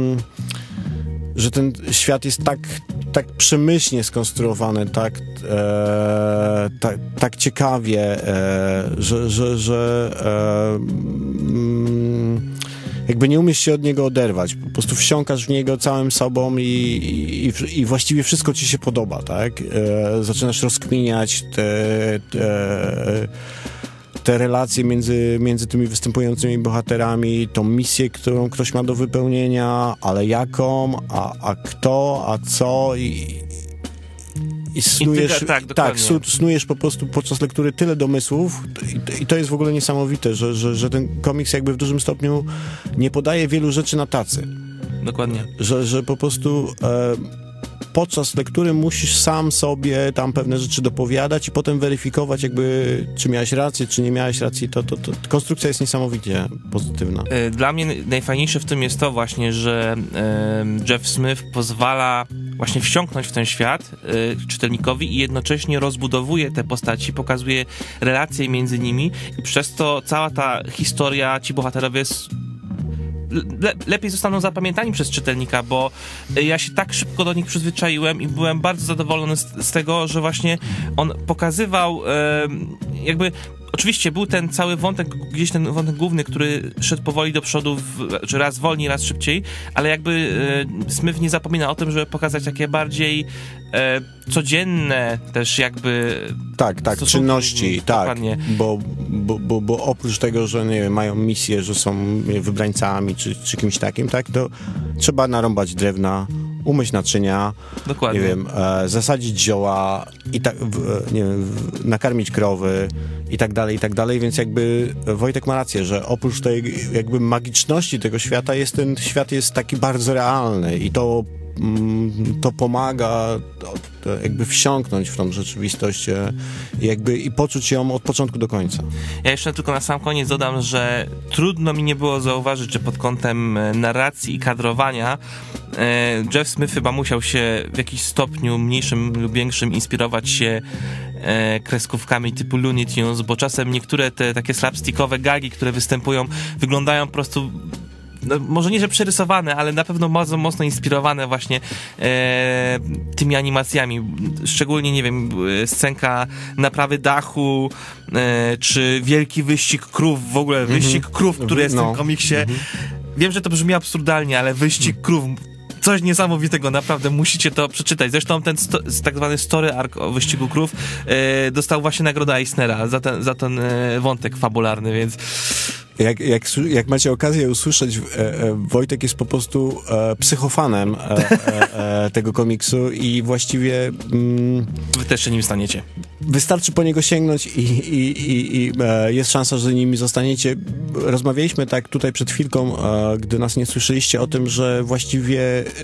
ten świat jest tak przemyślnie skonstruowany, tak ciekawie, że jakby nie umiesz się od niego oderwać. Po prostu wsiąkasz w niego całym sobą i właściwie wszystko ci się podoba, tak? Zaczynasz rozkminiać te relacje między tymi występującymi bohaterami, tą misję, którą ktoś ma do wypełnienia, ale jaką, a kto, a co i snujesz, snujesz po prostu podczas lektury tyle domysłów i to jest w ogóle niesamowite, że ten komiks jakby w dużym stopniu nie podaje wielu rzeczy na tacy. Dokładnie. Że po prostu podczas lektury musisz sam sobie tam pewne rzeczy dopowiadać i potem weryfikować jakby, czy miałeś rację, czy nie miałeś racji. To konstrukcja jest niesamowicie pozytywna. Dla mnie najfajniejsze w tym jest to właśnie, że Jeff Smith pozwala właśnie wsiąknąć w ten świat czytelnikowi i jednocześnie rozbudowuje te postaci, pokazuje relacje między nimi i przez to cała ta historia, ci bohaterowie lepiej zostaną zapamiętani przez czytelnika, bo ja się tak szybko do nich przyzwyczaiłem i byłem bardzo zadowolony z tego, że właśnie on pokazywał jakby... Oczywiście był ten cały wątek, gdzieś ten wątek główny, który szedł powoli do przodu, czy raz wolniej, raz szybciej, ale jakby Smith nie zapomina o tym, żeby pokazać takie bardziej codzienne też jakby... Tak, czynności, tak, bo oprócz tego, że nie wiem, mają misję, że są wybrańcami, czy kimś takim, tak, to trzeba narąbać drewna, umyć naczynia, Dokładnie. nie wiem, zasadzić zioła, i tak, nie wiem, nakarmić krowy i tak dalej, więc jakby Wojtek ma rację, że oprócz tej jakby magiczności tego świata ten świat jest taki bardzo realny i to pomaga jakby wsiąknąć w tą rzeczywistość i poczuć ją od początku do końca. Ja jeszcze tylko na sam koniec dodam, że trudno mi nie było zauważyć, że pod kątem narracji i kadrowania Jeff Smith chyba musiał się w jakiś stopniu mniejszym lub większym inspirować się kreskówkami typu Looney Tunes, bo czasem niektóre te takie slapstickowe gagi, które występują, wyglądają po prostu może nie, że przerysowane, ale na pewno bardzo mocno inspirowane właśnie tymi animacjami. Szczególnie, nie wiem, scenka naprawy dachu, czy wielki wyścig krów, w ogóle wyścig krów, który jest w tym komiksie. Wiem, że to brzmi absurdalnie, ale wyścig krów, coś niesamowitego, naprawdę musicie to przeczytać. Zresztą ten tak zwany story arc o wyścigu krów dostał właśnie nagrodę Eisnera za ten wątek fabularny, więc Jak macie okazję usłyszeć, Wojtek jest po prostu psychofanem tego komiksu i właściwie wy też się nim staniecie. Wystarczy po niego sięgnąć i jest szansa, że nimi zostaniecie. Rozmawialiśmy tak tutaj przed chwilką, gdy nas nie słyszeliście, o tym, że właściwie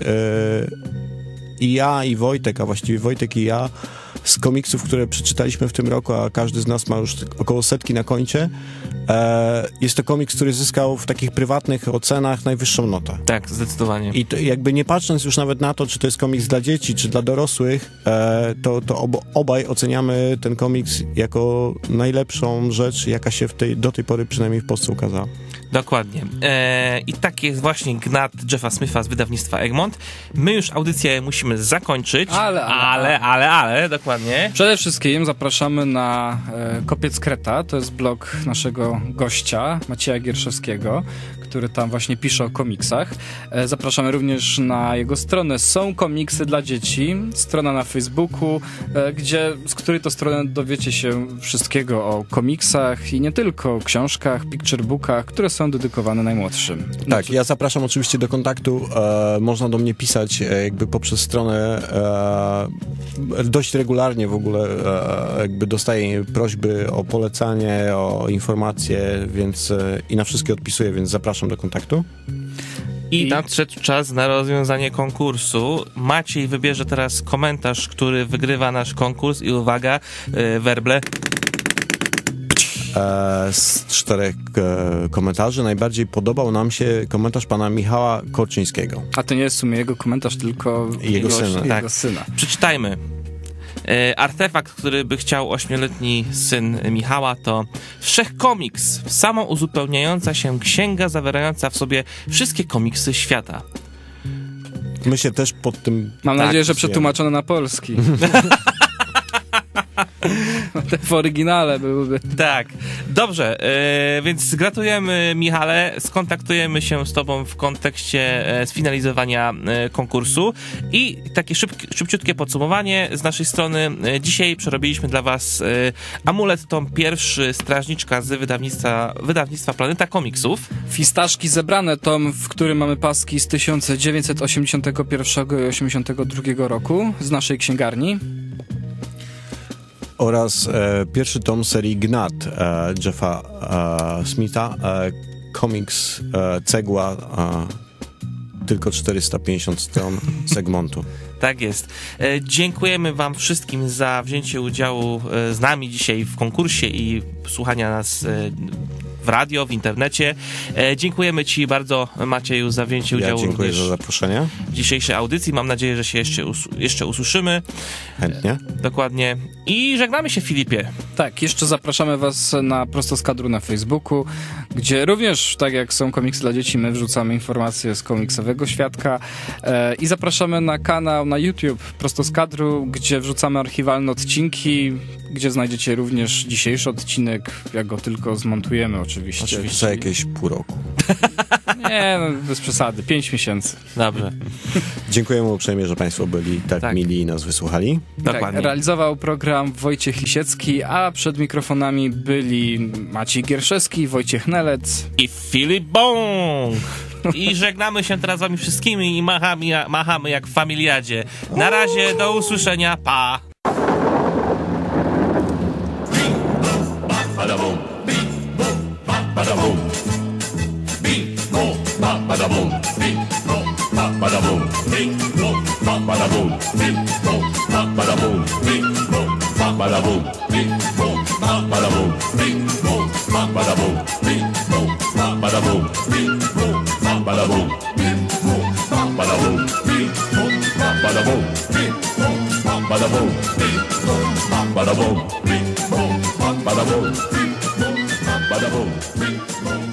i ja, i Wojtek, a właściwie Wojtek i ja, z komiksów, które przeczytaliśmy w tym roku, a każdy z nas ma już około 100 na koncie, jest to komiks, który zyskał w takich prywatnych ocenach najwyższą notę. Tak, zdecydowanie. I to jakby nie patrząc już nawet na to, czy to jest komiks dla dzieci, czy dla dorosłych, to obaj oceniamy ten komiks jako najlepszą rzecz, jaka się do tej pory przynajmniej w Polsce ukazała. Dokładnie. I tak jest właśnie gnat Jeffa Smitha z wydawnictwa Egmont. My już audycję musimy zakończyć. Ale, dokładnie. Przede wszystkim zapraszamy na Kopiec Kreta, to jest blog naszego gościa, Macieja Gierszewskiego, który tam właśnie pisze o komiksach. Zapraszamy również na jego stronę Są komiksy dla dzieci, strona na Facebooku, z której to strony dowiecie się wszystkiego o komiksach i nie tylko, książkach, picturebookach, które są dedykowane najmłodszym. Tak, ja zapraszam oczywiście do kontaktu. Można do mnie pisać jakby poprzez stronę. Dość regularnie w ogóle jakby dostaję prośby o polecanie, o informacje, więc i na wszystkie odpisuję, więc zapraszam do kontaktu. I nadszedł czas na rozwiązanie konkursu. Maciej wybierze teraz komentarz, który wygrywa nasz konkurs i uwaga, werble. Z 4 komentarzy najbardziej podobał nam się komentarz pana Michała Korczyńskiego. A to nie jest w sumie jego komentarz, tylko jego syna. Przeczytajmy. Artefakt, który by chciał 8-letni syn Michała, to wszechkomiks, samouzupełniająca się księga zawierająca w sobie wszystkie komiksy świata. My się też pod tym... Mam nadzieję, że przetłumaczone na polski. Te w oryginale byłyby. Tak. Dobrze, więc gratulujemy, Michale. Skontaktujemy się z tobą w kontekście sfinalizowania konkursu. I takie szybciutkie podsumowanie z naszej strony. Dzisiaj przerobiliśmy dla was amulet tom pierwszy Strażniczka z wydawnictwa Planeta Komiksów. Fistaszki zebrane tom, w którym mamy paski z 1981 i 82 roku z naszej księgarni. Oraz pierwszy tom serii Gnat Jeffa Smitha, komiks cegła, tylko 450 stron z Egmontu. Tak jest. Dziękujemy wam wszystkim za wzięcie udziału z nami dzisiaj w konkursie i słuchania nas w radio, w internecie. Dziękujemy ci bardzo, Macieju, za wzięcie udziału. Ja dziękuję za zaproszenie. W dzisiejszej audycji. Mam nadzieję, że się jeszcze usłyszymy. Chętnie. Dokładnie. I żegnamy się, Filipie. Tak, jeszcze zapraszamy was na Prosto z Kadru na Facebooku, gdzie również, tak jak są komiksy dla dzieci, my wrzucamy informacje z komiksowego świadka i zapraszamy na kanał na YouTube Prosto z Kadru, gdzie wrzucamy archiwalne odcinki, gdzie znajdziecie również dzisiejszy odcinek, jak go tylko zmontujemy oczywiście. Za jakieś pół roku. Nie, no, bez przesady, 5 miesięcy. Dobrze. Dziękujemy uprzejmie, że państwo byli tak mili i nas wysłuchali. Dokładnie. Tak, realizował program Wojciech Lisiecki, a przed mikrofonami byli Maciej Gierszewski, Wojciech Nelec i Filip Bąk. I żegnamy się teraz z wami wszystkimi i machamy jak w familiadzie. Na razie, do usłyszenia, pa! Bada boom.